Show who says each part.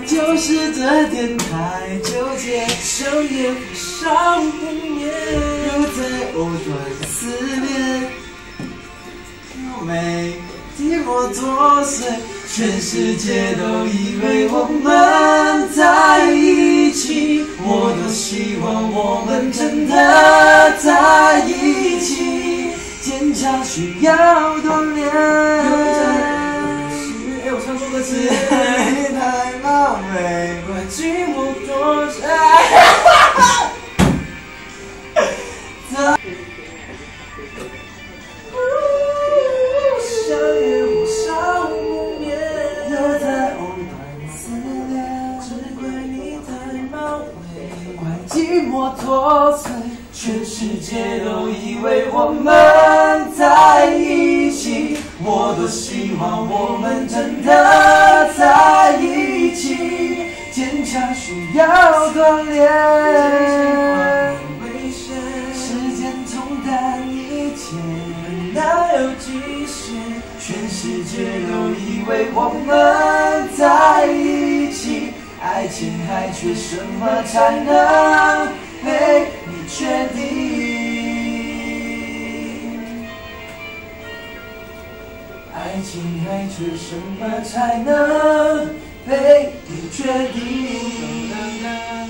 Speaker 1: 就是这点太纠结，想念浮上不灭，又在藕断丝连，又没寂寞作祟，全世界都以为我们在一起，我多希望我们真的在一起，坚强需要锻炼。我唱错歌词，你太冒昧，怪寂寞多深。相约不上不眠，又在藕断丝连，只怪你太冒昧，怪寂寞作祟，全世界都以为我们在一起，我多希望我们真的在一起，坚强需要锻炼。时间冲淡一切，哪有极限？全世界都以为我们在一起，爱情还缺什么才能被你确定？爱情还缺什么才能被你确定？